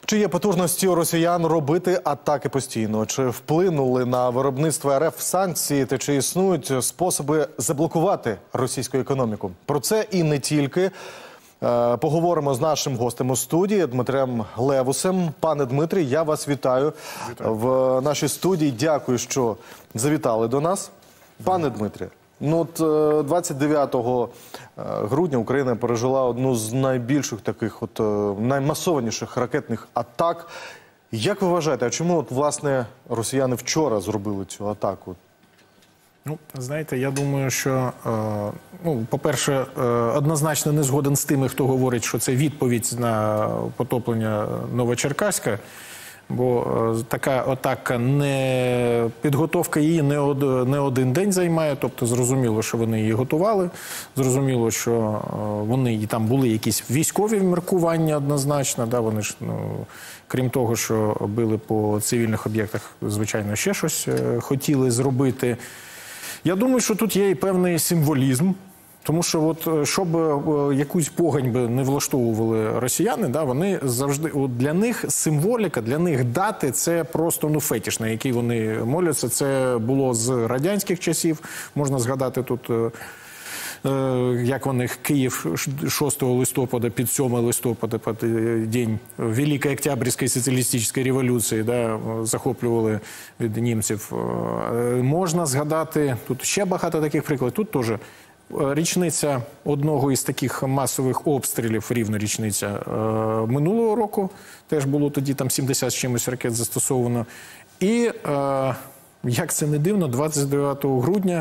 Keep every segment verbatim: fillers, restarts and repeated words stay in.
Чи є потужності у росіян робити атаки постійно? Чи вплинули на виробництво РФ санкції? Та чи існують способи заблокувати російську економіку? Про це і не тільки. Поговоримо з нашим гостем у студії Дмитрем Левусем. Пане Дмитрій, я вас вітаю, вітаю в нашій студії. Дякую, що завітали до нас. Пане Дмитрі, ну от двадцять дев'ятого грудня Україна пережила одну з найбільших таких, от наймасованіших ракетних атак. Як ви вважаєте, а чому от, власне, росіяни вчора зробили цю атаку? Ну, знаєте, я думаю, що, ну, по-перше, однозначно не згоден з тими, хто говорить, що це відповідь на потоплення Новочеркаська, бо така атака, не підготовка її не, од, не один день займає, тобто зрозуміло, що вони її готували, зрозуміло, що вони, і там були якісь військові вміркування однозначно, да, вони ж, ну, крім того, що били по цивільних об'єктах, звичайно, ще щось хотіли зробити. Я думаю, що тут є і певний символізм, тому що от, щоб якусь погань би не влаштовували росіяни, да, вони завжди, от для них символіка, для них дати – це просто, ну, фетиш, на який вони моляться. Це було з радянських часів, можна згадати тут, як вони Київ шостого листопада під сьомого листопада, під день Великої Октябрьської соціалістичної революції, да, захоплювали від німців. Можна згадати, тут ще багато таких прикладів, тут теж річниця одного із таких масових обстрілів, рівно річниця минулого року, теж було тоді там сімдесят з чимось ракет застосовано. І, як це не дивно, двадцять дев'ятого грудня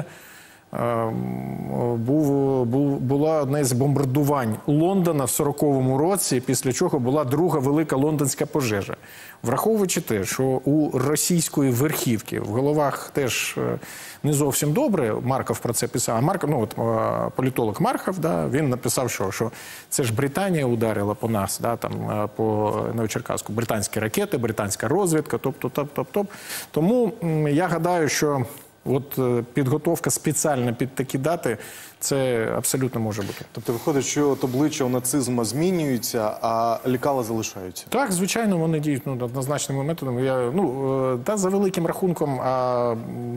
Був, був, була одне з бомбардувань Лондона в сороковому році, після чого була друга велика лондонська пожежа. Враховуючи те, що у російської верхівки в головах теж не зовсім добре, Марков про це писав, а Марков, ну, от, політолог Марков, да, він написав, що, що це ж Британія ударила по нас, да, там, по Новочеркаську, британські ракети, британська розвідка, тобто, топ, топ, топ. Тому я гадаю, що от підготовка спеціально під такі дати, це абсолютно може бути. Тобто виходить, що от обличчя у нацизму змінюються, а лекала залишаються? Так, звичайно, вони діють, ну, однозначними методами. Я, ну, та за великим рахунком, а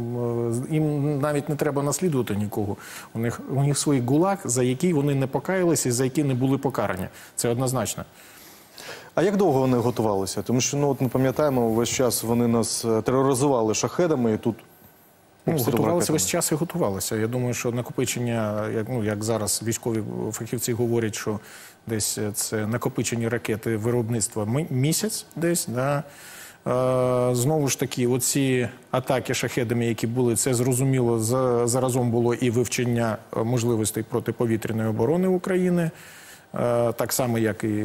їм навіть не треба наслідувати нікого. У них, у них свій гулаг, за який вони не покаялися і за які не були покарані. Це однозначно. А як довго вони готувалися? Тому що, ну, от ми пам'ятаємо, весь час вони нас тероризували шахедами і тут... Ну, готувалися весь час і готувалися. Я думаю, що накопичення, як, ну, як зараз військові фахівці говорять, що десь це накопичені ракети виробництва місяць десь, да. Е, знову ж таки, оці атаки шахедами, які були, це зрозуміло, за, заразом було і вивчення можливостей протиповітряної оборони України. Так само, як і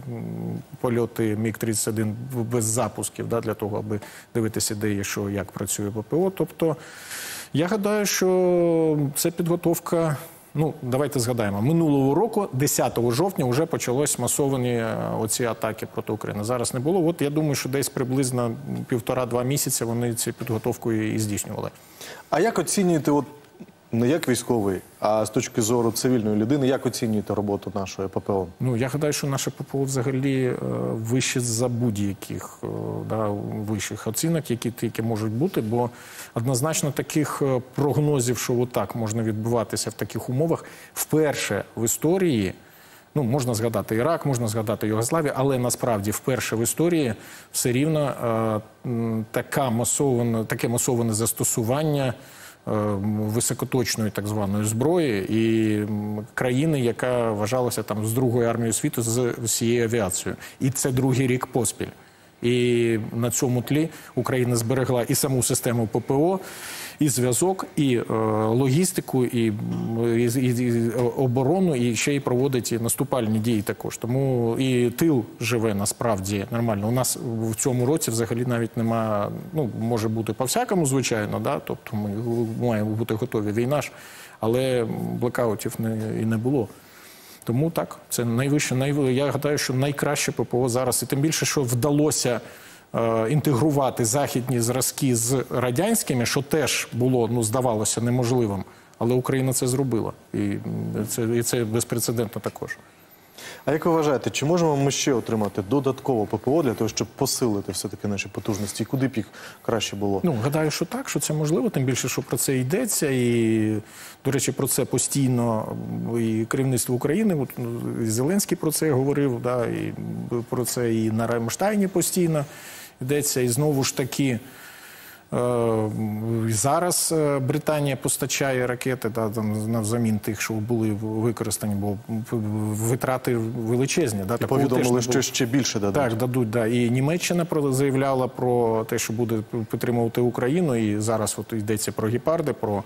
польоти Міг тридцять один без запусків, да, для того, аби дивитися, де і що, як працює ППО. Тобто, я гадаю, що це підготовка, ну, давайте згадаємо, минулого року, десятого жовтня, вже почалось масовані оці атаки проти України. Зараз не було. От я думаю, що десь приблизно півтора-два місяці вони цю підготовку і здійснювали. А як оцінюєте, от, не як військовий, а з точки зору цивільної людини, як оцінюєте роботу нашої ППО? Ну, я гадаю, що наше ППО взагалі е, вище за будь-яких е, да, вищих оцінок, які тільки можуть бути, бо однозначно таких прогнозів, що отак можна відбуватися в таких умовах, вперше в історії, ну, можна згадати Ірак, можна згадати Югославію, але насправді вперше в історії все рівно е, така масована, таке масоване застосування високоточної так званої зброї і країни, яка вважалася там з другою армією світу з всією авіацією. І це другий рік поспіль. І на цьому тлі Україна зберегла і саму систему ППО, і зв'язок, і е, логістику, і, і, і оборону, і ще й проводить і наступальні дії також. Тому і тил живе насправді нормально. У нас в цьому році взагалі навіть нема, ну, може бути по-всякому, звичайно, да? Тобто ми маємо бути готові, війна ж, але блекаутів не, і не було. Тому так, це найвище, най... я гадаю, що найкраще ППО зараз. І тим більше, що вдалося е, інтегрувати західні зразки з радянськими, що теж було, ну, здавалося, неможливим. Але Україна це зробила. І це, і це безпрецедентно також. А як ви вважаєте, чи можемо ми ще отримати додатково ППО для того, щоб посилити все-таки наші потужності? І куди б їх краще було? Ну, гадаю, що так, що це можливо, тим більше, що про це йдеться. І, до речі, про це постійно і керівництво України, от, і Зеленський про це говорив, да, і про це і на Рамштайні постійно йдеться. І знову ж таки, зараз Британія постачає ракети, да, там, навзамін тих, що були використані, бо витрати величезні. Да, і повідомили, що ще більше дадуть. Так, дадуть. Да. І Німеччина заявляла про те, що буде підтримувати Україну, і зараз от йдеться про гепарди, про,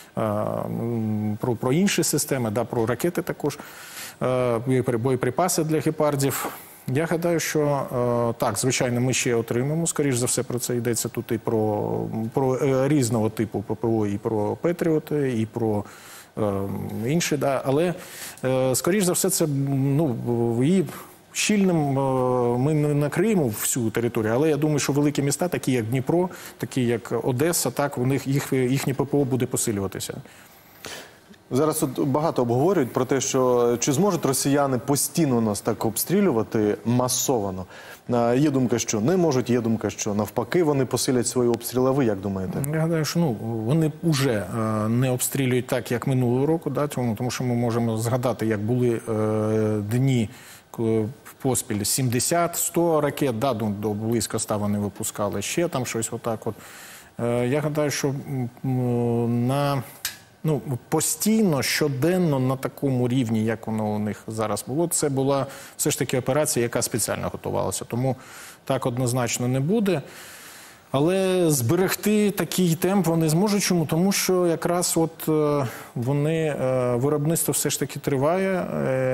про, про інші системи, да, про ракети також, боєприпаси для гепардів. Я гадаю, що так, звичайно, ми ще отримаємо, скоріш за все, про це йдеться тут і про, про різного типу ППО, і про Петріоти, і про е, інші, да. Але, е, скоріш за все, це, ну, і щільним ми не накриємо всю територію, але я думаю, що великі міста, такі як Дніпро, такі як Одеса, так, у них їх, їхнє ППО буде посилюватися. Зараз от багато обговорюють про те, що чи зможуть росіяни постійно нас так обстрілювати масовано. Є думка, що не можуть, є думка, що навпаки вони посилять свої обстріли. А ви як думаєте? Я гадаю, що ну, вони вже не обстрілюють так, як минулого року, да, тому, тому що ми можемо згадати, як були е, дні поспіль сімдесят сто ракет, да, до, до близько ста вони випускали, ще там щось отак от. Е, я гадаю, що м, на... Ну, постійно, щоденно на такому рівні, як воно у них зараз було, це була все ж таки операція, яка спеціально готувалася. Тому так однозначно не буде. Але зберегти такий темп вони зможуть. Чому? Тому що якраз от вони, виробництво все ж таки триває.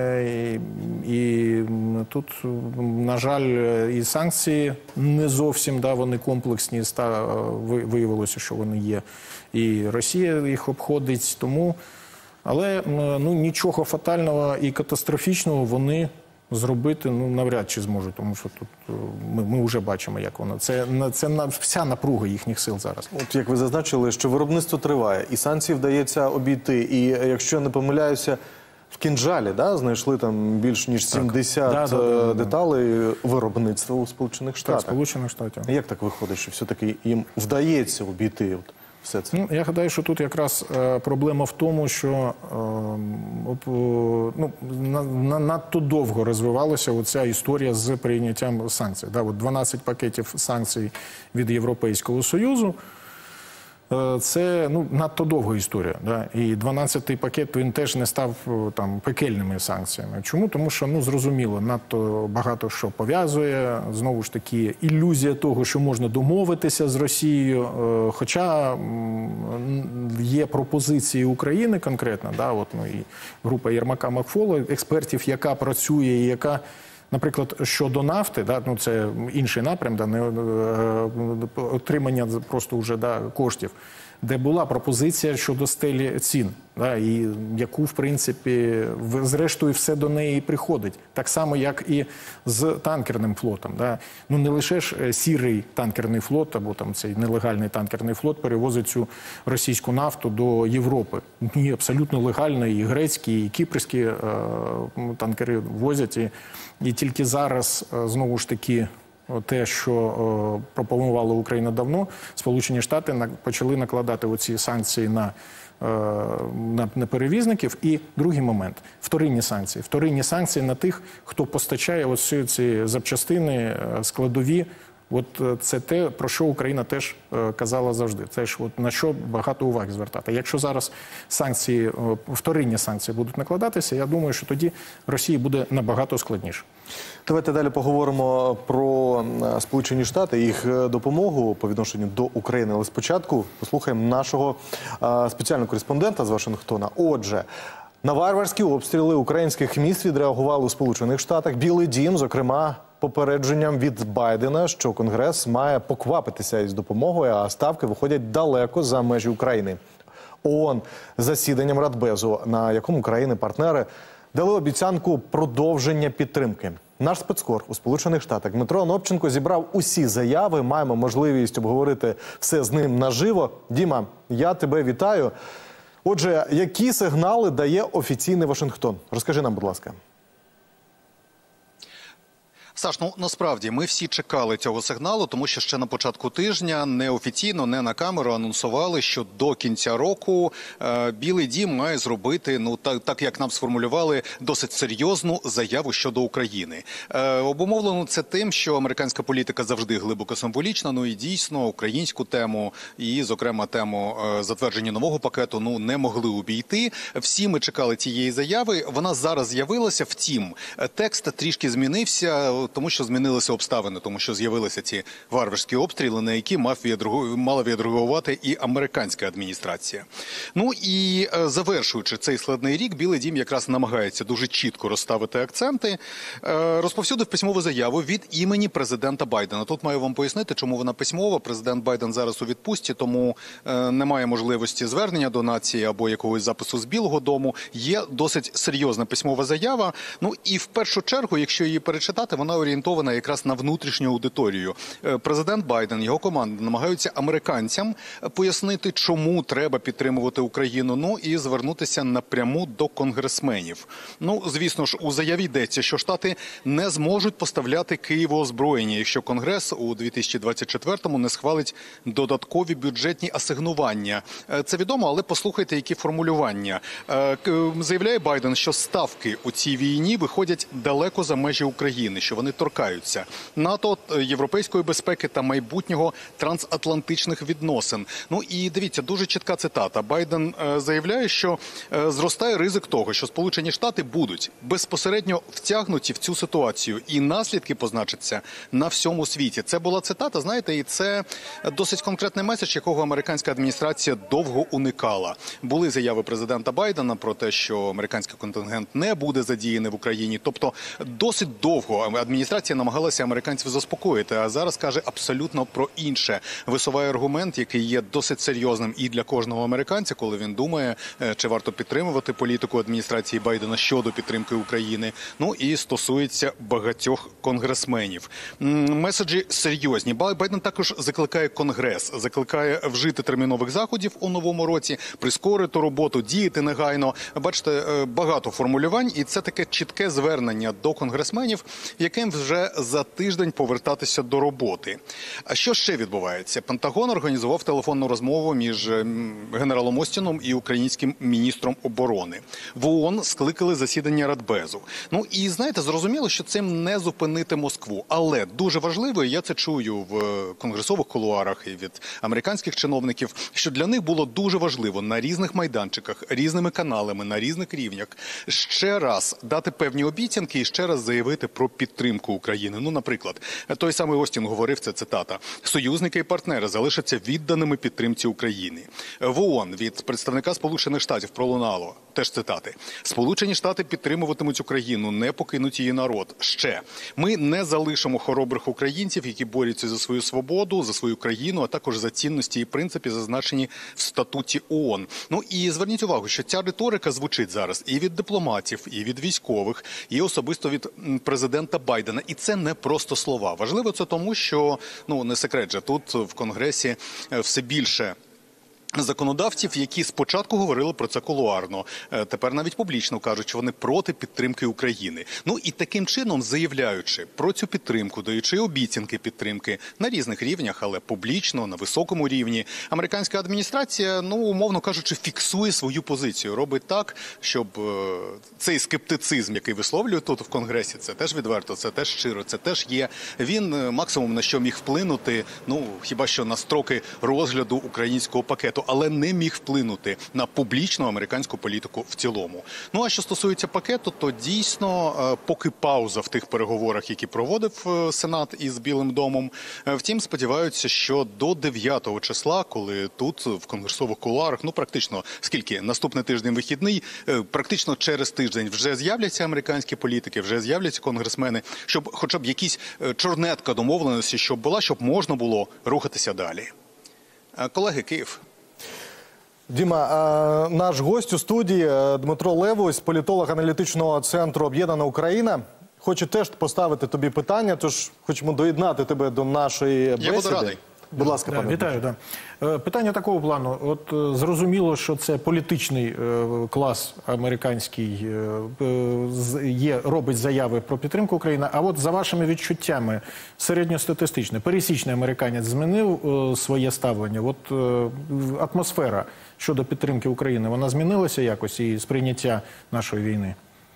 І, і тут, на жаль, і санкції не зовсім, да, вони комплексні, виявилося, що вони є. І Росія їх обходить, тому, але ну, нічого фатального і катастрофічного вони зробити ну, навряд чи зможуть, тому що тут ми, ми вже бачимо, як воно. Це, це вся напруга їхніх сил зараз. От як ви зазначили, що виробництво триває, і санкції вдається обійти, і якщо я не помиляюся, в Кінжалі, да, знайшли там більш ніж сімдесят да, да, да, деталей виробництва у Сполучених Штатах. Так, Сполучених Штатів. Як так виходить, що все-таки їм вдається обійти от все це? Ну, я гадаю, що тут якраз е, проблема в тому, що е, ну, на, на, надто довго розвивалася оця історія з прийняттям санкцій. Да, от дванадцять пакетів санкцій від Європейського Союзу. Це ну, надто довга історія. Да? І дванадцятий пакет, він теж не став там пекельними санкціями. Чому? Тому що, ну, зрозуміло, надто багато що пов'язує. Знову ж таки, ілюзія того, що можна домовитися з Росією. Хоча є пропозиції України конкретно, да? От, ну, і група Єрмака Макфола, експертів, яка працює і яка... Наприклад, щодо нафти, да, ну це інший напрям, да, не, отримання просто вже да, коштів, де була пропозиція щодо стелі цін, да, і яку, в принципі, зрештою все до неї приходить. Так само, як і з танкерним флотом. Да. Ну не лише ж сірий танкерний флот, або там цей нелегальний танкерний флот перевозить цю російську нафту до Європи. Ні, абсолютно легально і грецькі, і кіпрські е, танкери возять. І, і тільки зараз, знову ж таки, те, що о, пропонувала Україна давно, Сполучені Штати на, почали накладати оці санкції на, е, на, на перевізників. І другий момент – вторинні санкції. Вторинні санкції на тих, хто постачає ось ці запчастини, складові. От це те, про що Україна теж е, казала завжди. Це ж от на що багато уваги звертати. Якщо зараз санкції, е, вторинні санкції будуть накладатися, я думаю, що тоді Росії буде набагато складніше. Давайте далі поговоримо про Сполучені Штати і їх допомогу по відношенню до України. Але спочатку послухаємо нашого е, спеціального кореспондента з Вашингтона. Отже, на варварські обстріли українських міст відреагували у Сполучених Штатах. Білий дім, зокрема, попередженням від Байдена, що Конгрес має поквапитися із допомогою, а ставки виходять далеко за межі України. ООН засіданням Радбезу, на якому країни-партнери дали обіцянку продовження підтримки. Наш спецкор у Сполучених Штатах Дмитро Анопченко зібрав усі заяви. Маємо можливість обговорити все з ним наживо. Діма, я тебе вітаю. Отже, які сигнали дає офіційний Вашингтон? Розкажи нам, будь ласка. Саш, ну насправді ми всі чекали цього сигналу, тому що ще на початку тижня неофіційно, не на камеру анонсували, що до кінця року е, Білий дім має зробити, ну так, так як нам сформулювали, досить серйозну заяву щодо України. Е, обумовлено це тим, що американська політика завжди глибоко символічна, ну і дійсно українську тему і, зокрема, тему е, затвердження нового пакету, ну не могли обійти. Всі ми чекали цієї заяви. Вона зараз з'явилася, втім, текст трішки змінився, тому що змінилися обставини, тому що з'явилися ці варварські обстріли, на які мав відреагу... мала відреагувати і американська адміністрація. Ну і завершуючи цей складний рік, Білий дім якраз намагається дуже чітко розставити акценти. Розповсюдив письмову заяву від імені президента Байдена. Тут маю вам пояснити, чому вона письмова. Президент Байден зараз у відпустці, тому немає можливості звернення до нації або якогось запису з Білого дому. Є досить серйозна письмова заява. Ну і в першу чергу, якщо її перечитати, вона орієнтована якраз на внутрішню аудиторію. Президент Байден, його команда намагаються американцям пояснити, чому треба підтримувати Україну, ну і звернутися напряму до конгресменів. Ну, звісно ж, у заяві йдеться, що Штати не зможуть поставляти Києву озброєння, якщо Конгрес у дві тисячі двадцять четвертому не схвалить додаткові бюджетні асигнування. Це відомо, але послухайте, які формулювання. Заявляє Байден, що ставки у цій війні виходять далеко за межі України, що вони торкаються НАТО, європейської безпеки та майбутнього трансатлантичних відносин. Ну і дивіться, дуже чітка цитата. Байден е, заявляє, що е, зростає ризик того, що Сполучені Штати будуть безпосередньо втягнуті в цю ситуацію і наслідки позначаться на всьому світі. Це була цитата, знаєте, і це досить конкретний меседж, якого американська адміністрація довго уникала. Були заяви президента Байдена про те, що американський контингент не буде задіяний в Україні. Тобто досить довго адміністрація намагалася американців заспокоїти, а зараз каже абсолютно про інше. Висуває аргумент, який є досить серйозним і для кожного американця, коли він думає, чи варто підтримувати політику адміністрації Байдена щодо підтримки України. Ну і стосується багатьох конгресменів. Меседжі серйозні. Байден також закликає Конгрес, закликає вжити термінових заходів у новому році, прискорити роботу, діяти негайно. Бачите, багато формулювань, і це таке чітке звернення до конгресменів, яким вже за тиждень повертатися до роботи. А що ще відбувається? Пентагон організував телефонну розмову між генералом Остіном і українським міністром оборони. В ООН скликали засідання Радбезу. Ну і, знаєте, зрозуміло, що цим не зупинити Москву. Але дуже важливо, і я це чую в конгресових кулуарах і від американських чиновників, що для них було дуже важливо на різних майданчиках, різними каналами, на різних рівнях ще раз дати певні обіцянки і ще раз заявити про підтримку України. Ну, наприклад, той самий Остін говорив, це цитата, «Союзники і партнери залишаться відданими підтримці України». В ООН від представника Сполучених Штатів пролунало, теж цитати, «Сполучені Штати підтримуватимуть Україну, не покинуть її народ. Ще. Ми не залишимо хоробрих українців, які борються за свою свободу, за свою країну, а також за цінності і принципи, зазначені в статуті ООН». Ну і зверніть увагу, що ця риторика звучить зараз і від дипломатів, і від військових, і особисто від президента Байдена. І це не просто слова. Важливо це тому, що, ну, не секрет же, тут в Конгресі все більше законодавців, які спочатку говорили про це кулуарно, тепер навіть публічно кажуть, що вони проти підтримки України. Ну і таким чином, заявляючи про цю підтримку, даючи обіцянки підтримки на різних рівнях, але публічно, на високому рівні, американська адміністрація, ну, умовно кажучи, фіксує свою позицію, робить так, щоб цей скептицизм, який висловлює тут в Конгресі, це теж відверто, це теж щиро, це теж є, він максимум на що міг вплинути, ну, хіба що на строки розгляду українського пакету, але не міг вплинути на публічну американську політику в цілому. Ну, а що стосується пакету, то дійсно, поки пауза в тих переговорах, які проводив Сенат із Білим домом, втім, сподіваються, що до дев'ятого числа, коли тут, в конгресових кулуарах, ну, практично, скільки, наступний тиждень вихідний, практично через тиждень вже з'являться американські політики, вже з'являться конгресмени, щоб хоча б якісь чорнетка домовленості, щоб була, щоб можна було рухатися далі. Колеги, Київ. Діма, наш гость у студії Дмитро Левусь, політолог аналітичного центру «Об'єднана Україна». Хочу теж поставити тобі питання, тож хочемо доєднати тебе до нашої бесіди. Я буду радий. Будь ласка, Да, пане. вітаю. Да. Е, Питання такого плану. От е, зрозуміло, що це політичний е, клас американський е, е, з- є, робить заяви про підтримку України. А от за вашими відчуттями, середньостатистичне, пересічний американець змінив е, своє ставлення? От е, в- атмосфера щодо підтримки України, вона змінилася якось і сприйняття нашої війни?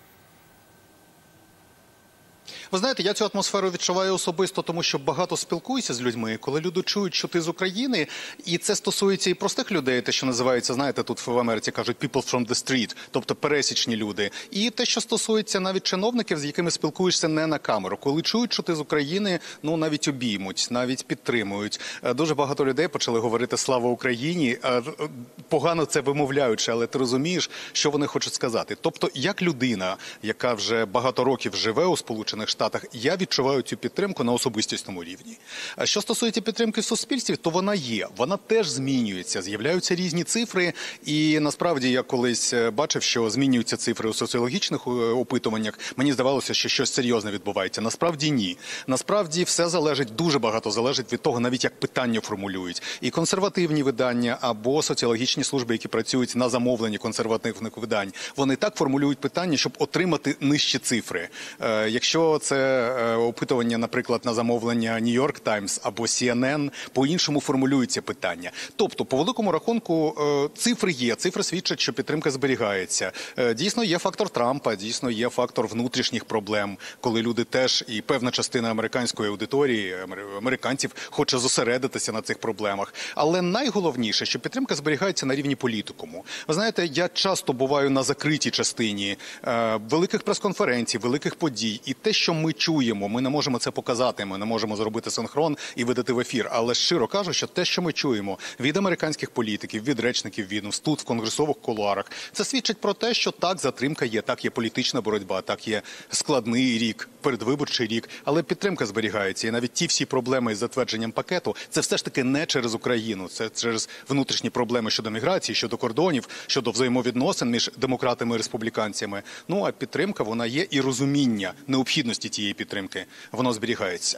Ви знаєте, я цю атмосферу відчуваю особисто, тому що багато спілкуюся з людьми, коли люди чують, що ти з України, і це стосується і простих людей, те, що називається, знаєте, тут в Америці кажуть people from the street, тобто пересічні люди, і те, що стосується навіть чиновників, з якими спілкуєшся не на камеру. Коли чують, що ти з України, ну навіть обіймуть, навіть підтримують. Е, Дуже багато людей почали говорити «Слава Україні», е, погано це вимовляючи, але ти розумієш, що вони хочуть сказати. Тобто, як людина, яка вже багато років живе у Сполучених Штатах, я відчуваю цю підтримку на особистісному рівні. А що стосується підтримки в суспільстві, то вона є. Вона теж змінюється. З'являються різні цифри. І насправді я колись бачив, що змінюються цифри у соціологічних опитуваннях. Мені здавалося, що щось серйозне відбувається. Насправді ні. Насправді все залежить, дуже багато залежить від того, навіть як питання формулюють. І консервативні видання або соціологічні служби, які працюють на замовленні консервативних видань, вони так формулюють питання, щоб отримати нижчі цифри. Е, якщо це е, опитування, наприклад, на замовлення New York Times або Сі Ен Ен, по-іншому формулюються питання. Тобто, по великому рахунку, е, цифри є, цифри свідчать, що підтримка зберігається. Е, дійсно, є фактор Трампа, дійсно, є фактор внутрішніх проблем, коли люди теж, і певна частина американської аудиторії, амер- американців, хоче зосередитися на цих проблемах. Але найголовніше, що підтримка зберігається на рівні політикуму. Ви знаєте, я часто буваю на закритій частині е, великих прес-конференцій, великих подій, і те, що ми чуємо, ми не можемо це показати, ми не можемо зробити синхрон і видати в ефір. Але щиро кажу, що те, що ми чуємо від американських політиків, від речників відомств, тут в конгресових кулуарах, це свідчить про те, що так, затримка є, так є політична боротьба, так є складний рік, передвиборчий рік, але підтримка зберігається. І навіть ті всі проблеми із затвердженням пакету, це все ж таки не через Україну, це через внутрішні проблеми щодо міграції, щодо кордонів, щодо взаємовідносин між демократами і республіканцями. Ну, а підтримка, вона є, і розуміння необхідності тієї підтримки, воно зберігається.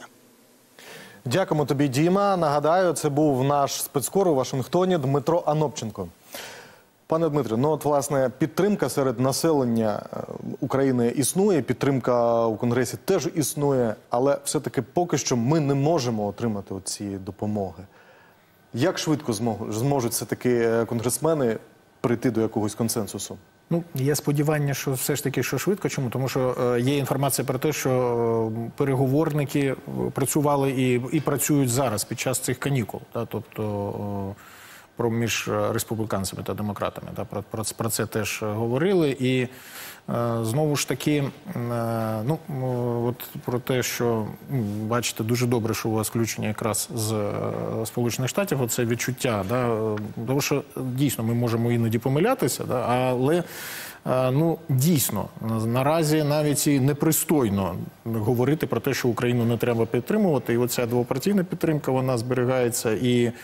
Дякуємо тобі, Діма. Нагадаю, це був наш спецкор у Вашингтоні Дмитро Анопченко. Пане Дмитре, ну от, власне, підтримка серед населення е, України існує, підтримка у Конгресі теж існує, але все-таки поки що ми не можемо отримати ці допомоги. Як швидко зможуть, зможуть все-таки конгресмени прийти до якогось консенсусу? Ну, є сподівання, що все ж таки, що швидко. Чому? Тому що е, є інформація про те, що е, переговорники е, працювали і, і працюють зараз під час цих канікул. Та, тобто е, про між республіканцями та демократами. Та, про, про, про це теж говорили. І е, знову ж таки, е, ну, е, от про те, що, ну, бачите, дуже добре, що у вас включення якраз з е, Сполучених Штатів, оце відчуття. Да, е, тому що дійсно ми можемо іноді помилятися, да, але ну, дійсно, наразі навіть і непристойно говорити про те, що Україну не треба підтримувати. І оця двопартійна підтримка, вона зберігається. І е,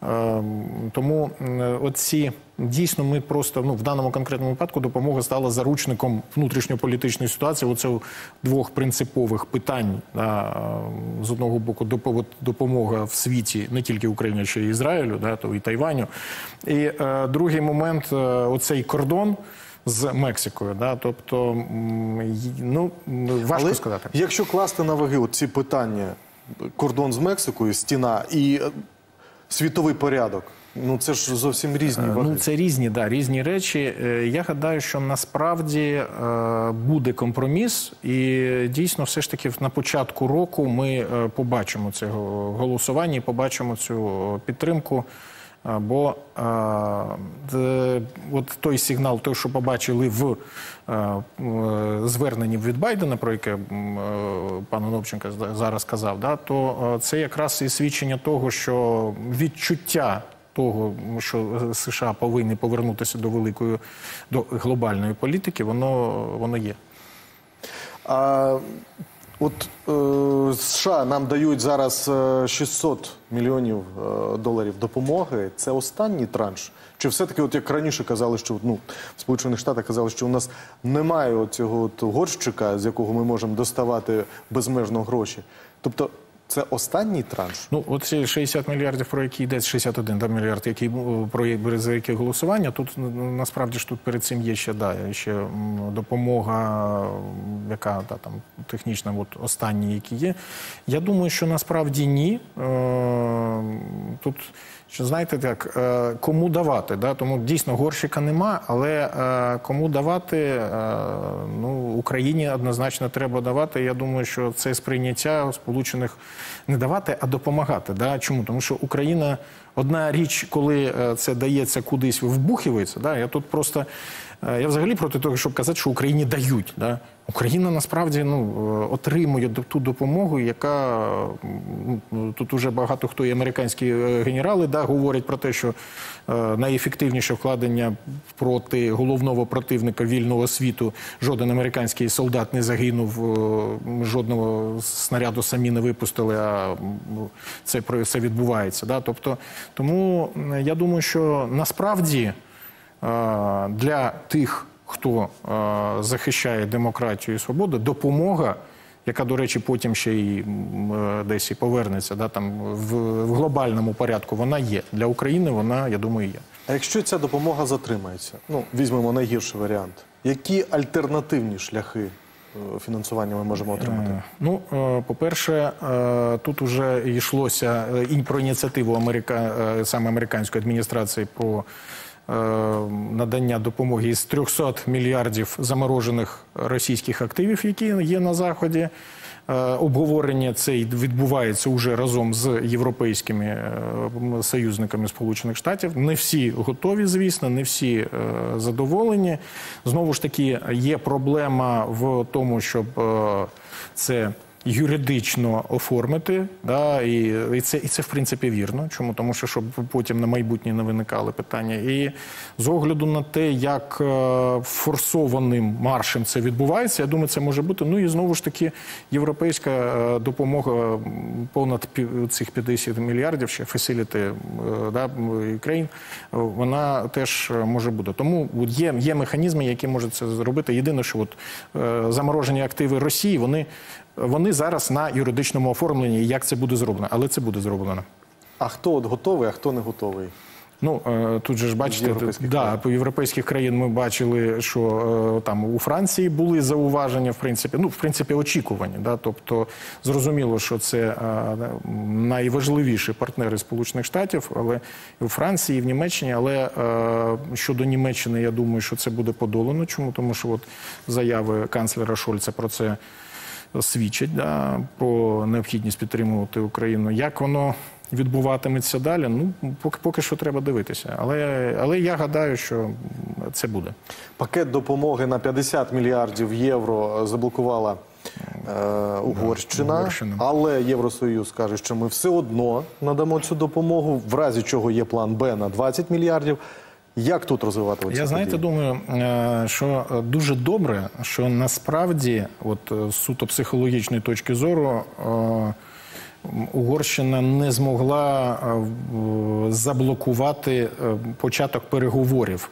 тому оці, дійсно, ми просто, ну, в даному конкретному випадку допомога стала заручником внутрішньополітичної ситуації, оце двох принципових питань. Да, з одного боку, допомога в світі не тільки Україні, а ще й Ізраїлю, да, то і Тайваню. І е, другий момент, оцей кордон з Мексикою, да, тобто, ну, важко Але сказати. Якщо класти на ваги ці питання, кордон з Мексикою, стіна і світовий порядок, ну це ж зовсім різні ваги. Ну, це різні, да, різні речі. Я гадаю, що насправді буде компроміс, і дійсно все ж таки на початку року ми побачимо це голосування і побачимо цю підтримку. Бо а, де, от той сигнал, той, що побачили в а, зверненні від Байдена, про яке а, пан Анопченко зараз сказав, да, то а, це якраз і свідчення того, що відчуття того, що США повинні повернутися до великої, до глобальної політики, воно, воно є. А... От е, США нам дають зараз шістсот мільйонів доларів допомоги. Це останній транш? Чи все-таки, от як раніше казали, що, ну, в Сполучених Штатах казали, що у нас немає цього горщика, з якого ми можемо доставати безмежно гроші? Тобто Це останній транш? Ну, оці шістдесят мільярдів, про які йдеться, шістдесят один да, мільярд, який, про за яке голосування, тут насправді ж тут перед цим є ще, да, ще допомога, яка да, там, технічна, от, останні, які є. Я думаю, що насправді ні. Е, тут, що, знаєте, так, е, кому давати, да? Тому дійсно горщика нема, але е, кому давати, е, ну, Україні однозначно треба давати. Я думаю, що це сприйняття Сполучених не давати, а допомагати. Да? Чому? Тому що Україна, одна річ, коли це дається кудись, вбухивається, да? Я тут просто, я взагалі проти того, щоб казати, що Україні дають. Да? Україна насправді ну, отримує ту допомогу, яка, ну, тут уже багато хто і американські генерали да, говорять про те, що найефективніше вкладення проти головного противника вільного світу, жоден американський солдат не загинув, жодного снаряду самі не випустили, а це, це відбувається. Да? Тобто, тому я думаю, що насправді для тих, хто е, захищає демократію і свободу, допомога, яка, до речі, потім ще й е, десь і повернеться, да, там, в, в глобальному порядку, вона є. Для України вона, я думаю, є. А якщо ця допомога затримається, ну, візьмемо найгірший варіант, які альтернативні шляхи фінансування ми можемо отримати? Е, ну, е, по-перше, е, тут вже йшлося і про ініціативу Америка, е, саме американської адміністрації про надання допомоги із трьохсот мільярдів заморожених російських активів, які є на Заході. Обговорення це відбувається уже разом з європейськими союзниками Сполучених Штатів. Не всі готові, звісно, не всі задоволені. Знову ж таки, є проблема в тому, щоб це юридично оформити, да, і, і, це, і це, в принципі, вірно. Чому? Тому що, щоб потім на майбутнє не виникали питання. І з огляду на те, як е, форсованим маршем це відбувається, я думаю, це може бути. Ну і знову ж таки, європейська е, допомога понад пів, цих п'ятдесят мільярдів, ще фасиліти е, да, країн, вона теж може бути. Тому є, є механізми, які можуть це зробити. Єдине, що от, е, заморожені активи Росії, вони Вони зараз на юридичному оформленні, як це буде зроблено. Але це буде зроблено. А хто от готовий, а хто не готовий? Ну, тут же ж, бачите, да, по європейських країн ми бачили, що там у Франції були зауваження, в принципі, ну, в принципі, очікувані. Да? Тобто, зрозуміло, що це найважливіші партнери Сполучених Штатів, але і у Франції, і в Німеччині, але щодо Німеччини, я думаю, що це буде подолано. Чому? Тому що от заяви канцлера Шольца про це свідчать, да, про необхідність підтримувати Україну. Як воно відбуватиметься далі, ну, поки, поки що треба дивитися. Але, але я гадаю, що це буде. Пакет допомоги на п'ятдесят мільярдів євро заблокувала е, Угорщина, да, Угорщина, але Євросоюз каже, що ми все одно надамо цю допомогу, в разі чого є план Б на двадцять мільярдів. Як тут розвивати оці? Я, знаєте, думаю, що дуже добре, що насправді, от з суто психологічної точки зору, Угорщина не змогла заблокувати початок переговорів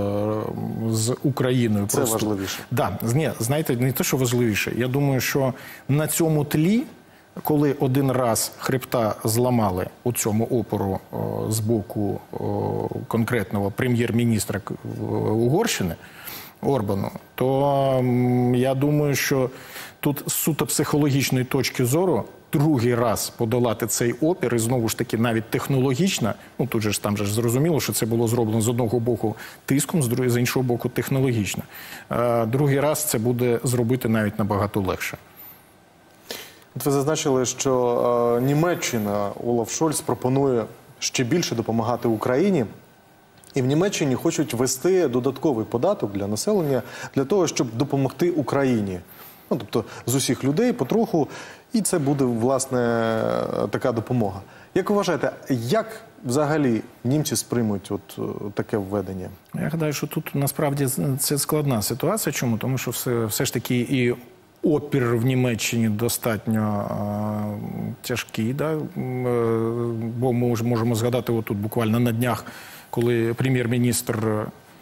з Україною. Це просто важливіше. Да, ні, знаєте, не те, що важливіше. Я думаю, що на цьому тлі, коли один раз хребта зламали у цьому опору о, з боку о, конкретного прем'єр-міністра Угорщини, Орбану, то м, я думаю, що тут з суто психологічної точки зору другий раз подолати цей опір, і знову ж таки навіть технологічно, ну тут же ж там же ж зрозуміло, що це було зроблено з одного боку тиском, з, друг, з іншого боку технологічно. Е, другий раз це буде зробити навіть набагато легше. От ви зазначили, що е, Німеччина, Олаф Шольц пропонує ще більше допомагати Україні. І в Німеччині хочуть ввести додатковий податок для населення, для того, щоб допомогти Україні. Ну, тобто з усіх людей потроху, і це буде, власне, така допомога. Як ви вважаєте, як взагалі німці сприймуть от таке введення? Я гадаю, що тут насправді це складна ситуація. Чому? Тому що все, все ж таки і опір в Німеччині достатньо е, тяжкий, да? е, бо ми можемо згадати отут буквально на днях, коли прем'єр-міністр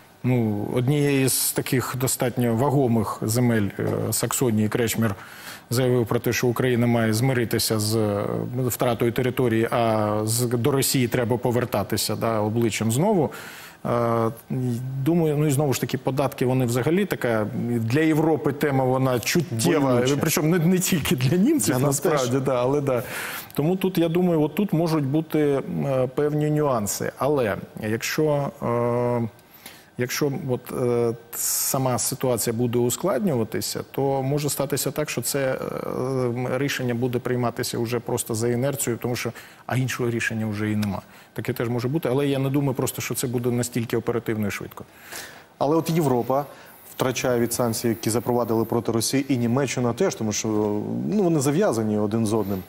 ну, однієї з таких достатньо вагомих земель е, Саксонії Кречмер заявив про те, що Україна має змиритися з втратою території, а з, до Росії треба повертатися, да, обличчям знову. Думаю, ну і знову ж таки, податки, вони взагалі така, для Європи тема, вона чуттєва, болюча. Причому не, не тільки для німців, для насправді, да, але да. Тому тут, я думаю, от тут можуть бути е, певні нюанси. Але якщо, е, якщо от, е, сама ситуація буде ускладнюватися, то може статися так, що це е, рішення буде прийматися вже просто за інерцією, тому що, а іншого рішення вже і нема. Таке теж може бути, але я не думаю просто, що це буде настільки оперативно і швидко. Але от Європа втрачає від санкцій, які запровадили проти Росії, і Німеччина теж, тому що ну, вони зав'язані один з одним.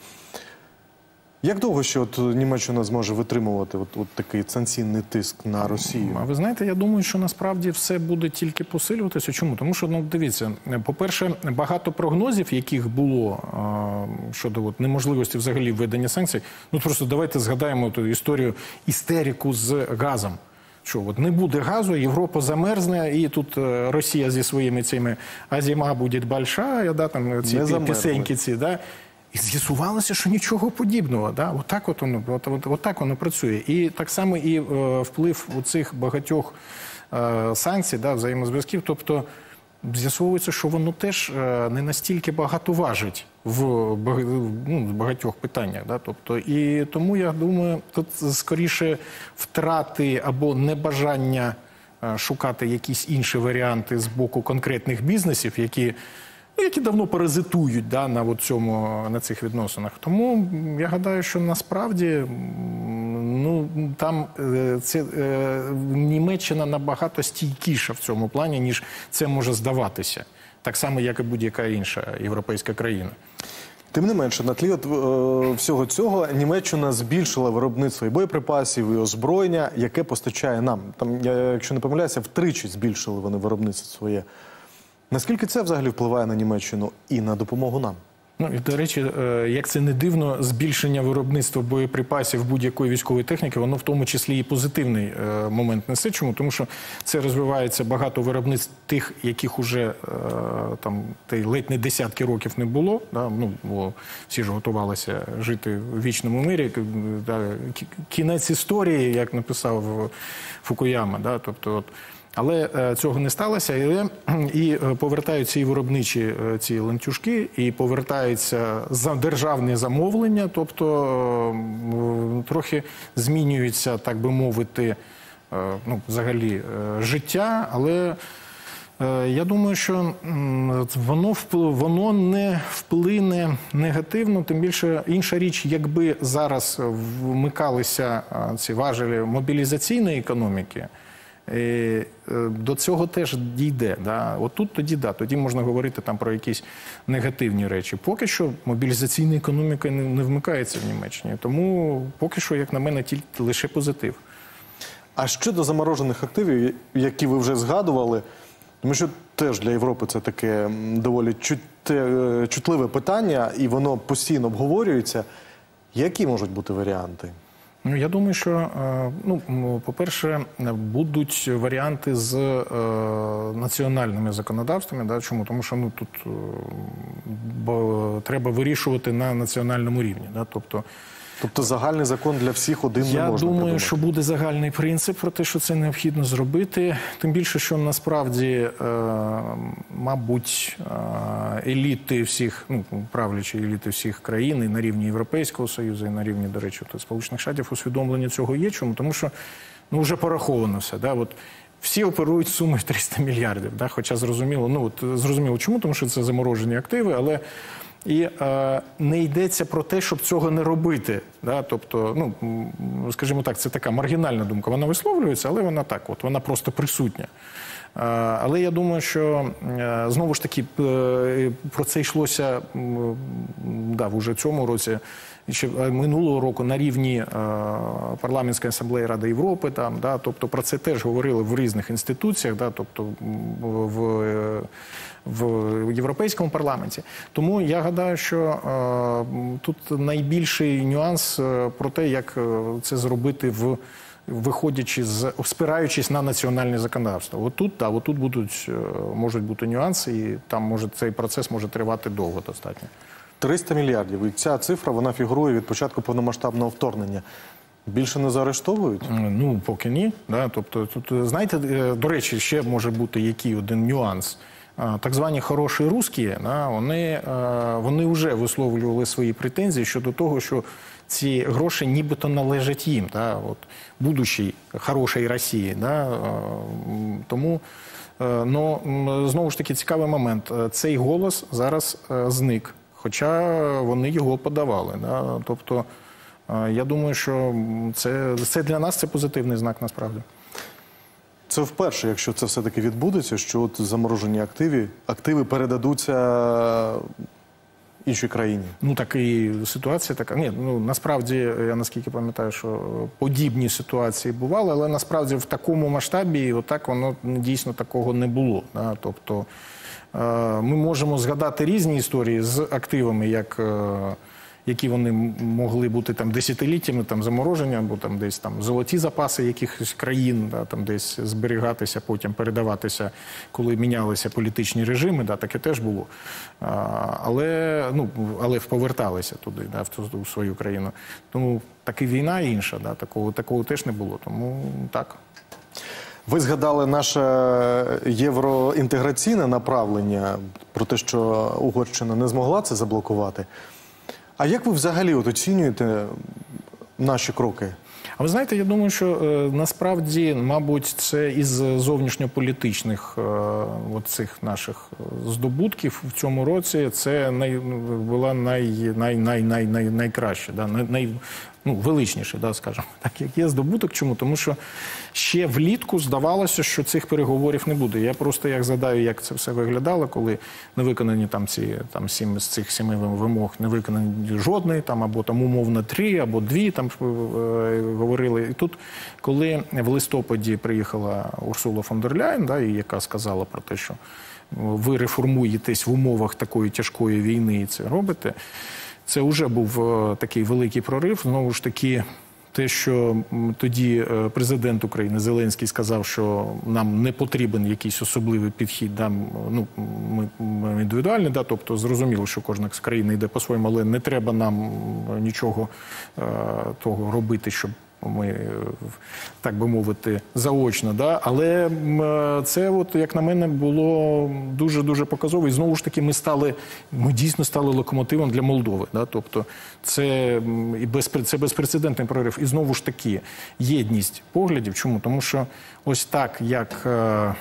Як довго ще от Німеччина зможе витримувати от, от такий санкційний тиск на Росію? А ви знаєте, я думаю, що насправді все буде тільки посилюватися. Чому? Тому що, ну, дивіться, по-перше, багато прогнозів, яких було а, щодо от, неможливості взагалі введення санкцій, ну просто давайте згадаємо ту історію, істерику з газом. Що, от не буде газу, Європа замерзне, і тут Росія зі своїми цими «а зима буде большая», да, там ці пісеньки ці, да. І з'ясувалося, що нічого подібного. Да? Отак от воно, от, от, от так воно працює. І так само і е, вплив у цих багатьох е, санкцій, да, взаємозв'язків. Тобто з'ясовується, що воно теж е, не настільки багато важить в, ну, в багатьох питаннях. Да? Тобто, і тому, я думаю, тут скоріше втрати або небажання е, шукати якісь інші варіанти з боку конкретних бізнесів, які... Ну, які давно паразитують, да, на, от цьому, на цих відносинах. Тому я гадаю, що насправді ну, там е, це, е, Німеччина набагато стійкіша в цьому плані, ніж це може здаватися. Так само, як і будь-яка інша європейська країна. Тим не менше, на тлі от, е, всього цього Німеччина збільшила виробництво і боєприпасів, і озброєння, яке постачає нам. Там, я, якщо не помиляюся, втричі збільшили вони виробництво своє. Наскільки це взагалі впливає на Німеччину і на допомогу нам? Ну, і, до речі, як це не дивно, збільшення виробництва боєприпасів будь-якої військової техніки, воно в тому числі і позитивний момент несе. Чому? Тому що це розвивається багато виробництв тих, яких уже там ледь не десятки років не було. Да? Ну, бо всі ж готувалися жити в вічному мирі. Да? Кінець історії, як написав Фукуяма. Да? Тобто, от, але е, цього не сталося, і, і повертаються і виробничі е, ці ланцюжки, і повертаються за державне замовлення, тобто е, трохи змінюється, так би мовити, е, ну, взагалі е, життя, але е, я думаю, що м, воно, воно не вплине негативно, тим більше інша річ, якби зараз вмикалися е, ці важелі мобілізаційної економіки, І до цього теж дійде. Да? От тут тоді, да, тоді можна говорити там про якісь негативні речі. Поки що мобілізаційна економіка не, не вмикається в Німеччині. Тому поки що, як на мене, тільки лише позитив. А щодо заморожених активів, які ви вже згадували, тому що теж для Європи це таке доволі чутливе питання, і воно постійно обговорюється. Які можуть бути варіанти? Ну, я думаю, що, ну, по-перше, будуть варіанти з е, національними законодавствами. Да? Чому? Тому що ну, тут е, бо, треба вирішувати на національному рівні. Да? Тобто, тобто загальний закон для всіх один не можна придумати? Я думаю, придумати. що буде загальний принцип про те, що це необхідно зробити. Тим більше, що насправді, е, мабуть, е, еліти всіх, ну, правлячі еліти всіх країн і на рівні Європейського Союзу, і на рівні, до речі, Сполучених Штатів усвідомлення цього є. Чому? Тому що ну, вже пораховано все. Да? От, всі оперують сумою триста мільярдів. Да? Хоча зрозуміло, ну, от, зрозуміло чому, тому що це заморожені активи, але і е, не йдеться про те, щоб цього не робити. Да? Тобто, ну, скажімо так, це така маргінальна думка. Вона висловлюється, але вона так, от, вона просто присутня. Е, але я думаю, що, е, знову ж таки, е, про це йшлося е, да, в уже цьому році, ще минулого року на рівні е, Парламентської асамблеї Ради Європи, там, да, тобто про це теж говорили в різних інституціях, да, тобто в, е, в Європейському парламенті. Тому я гадаю, що е, тут найбільший нюанс е, про те, як це зробити в виходячи з, спираючись на національне законодавство. Отут, так, отут будуть, можуть бути нюанси, і там може, цей процес може тривати довго достатньо. триста мільярдів. І ця цифра, вона фігурує від початку повномасштабного вторгнення. Більше не заарештовують? Ну, поки ні. Да? Тобто, тут, знаєте, до речі, ще може бути який один нюанс. Так звані хороші русські, да, вони, вони вже висловлювали свої претензії щодо того, що ці гроші нібито належать їм, да, от, будущій хорошій Росії. Да, тому, но, знову ж таки, цікавий момент. Цей голос зараз зник, хоча вони його подавали. Да, тобто, я думаю, що це, це для нас це позитивний знак насправді. Це вперше, якщо це все-таки відбудеться, що от заморожені активи, активи передадуться іншій країні. Ну, так і ситуація така. Ні, ну, насправді, я наскільки пам'ятаю, що подібні ситуації бували, але насправді в такому масштабі отак воно дійсно такого не було. Да? Тобто ми можемо згадати різні історії з активами, як... які вони могли бути там десятиліттями там заморожені, або там десь там золоті запаси якихось країн, да, там десь зберігатися, потім передаватися, коли мінялися політичні режими, да, таке теж було. А, але, ну, але поверталися туди, да, в, ту, в свою країну. Тому так і війна інша, да, такого, такого теж не було. Тому так. Ви згадали наше євроінтеграційне направлення про те, що Угорщина не змогла це заблокувати. А як ви взагалі от оцінюєте наші кроки? А ви знаєте, я думаю, що е, насправді, мабуть, це із зовнішньополітичних е, от цих наших здобутків в цьому році це най, була най, най, най, най, най, найкраще, да, най, най, ну, величніше, да, скажімо. Так, як є здобуток. Чому? Тому що ще влітку здавалося, що цих переговорів не буде. Я просто як згадаю, як це все виглядало, коли не виконані там ці там сім з цих семи вимог, не виконані жодної, там або там умовно три, або дві, там е, говорили. І тут, коли в листопаді приїхала Урсула фон дер Ляєн, да, і яка сказала про те, що ви реформуєтесь в умовах такої тяжкої війни і це робите, це вже був такий великий прорив. Знову ж таки, те, що тоді президент України Зеленський сказав, що нам не потрібен якийсь особливий підхід, да, ну, ми, ми індивідуальний, да, тобто зрозуміло, що кожна країна йде по-своєму, але не треба нам нічого е, того робити, щоб ми, так би мовити, заочно, да? Але це, от, як на мене, було дуже-дуже показово. І знову ж таки, ми стали, ми дійсно стали локомотивом для Молдови. Да? Тобто це, і без, це безпрецедентний прорив. І знову ж таки, єдність поглядів. Чому? Тому що ось так, як е,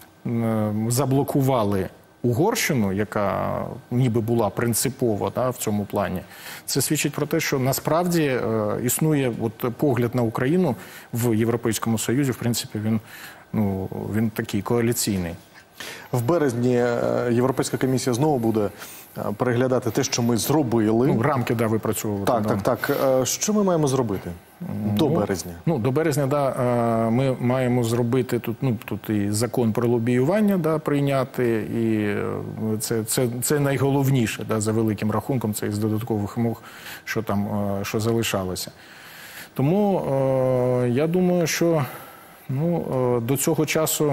е, заблокували Угорщину, яка ніби була принципова, да, в цьому плані, це свідчить про те, що насправді е, існує от, погляд на Україну в Європейському Союзі, в принципі, він, ну, він такий коаліційний. В березні Європейська комісія знову буде переглядати те, що ми зробили. Ну, рамки, да, випрацьовувати. Так, да. так, так. Що ми маємо зробити до ну, березня? Ну, до березня, да, ми маємо зробити тут, ну, тут і закон про лобіювання, да, прийняти, і це, це, це найголовніше, да, за великим рахунком, це із додаткових вимог, що там, що залишалося. Тому я думаю, що, ну, до цього часу,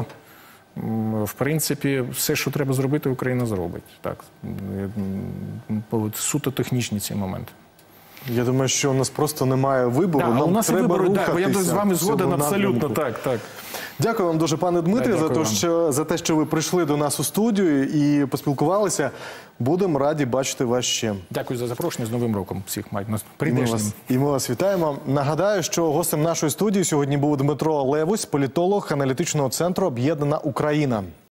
в принципі, все, що треба зробити, Україна зробить. Так. Суто технічні ці моменти. Я думаю, що у нас просто немає вибору. Да, Нам у нас треба вибору, рухатися. да, я з вами згоден абсолютно, так, так. Дякую вам дуже, пане Дмитрі, Да, за те, що, за те, що ви прийшли до нас у студію і поспілкувалися. Будемо раді бачити вас ще. Дякую за запрошення, з Новим роком всіх, мать нас І ми, вас, і ми вас вітаємо. Нагадаю, що гостем нашої студії сьогодні був Дмитро Левусь, політолог аналітичного центру «Об'єднана Україна».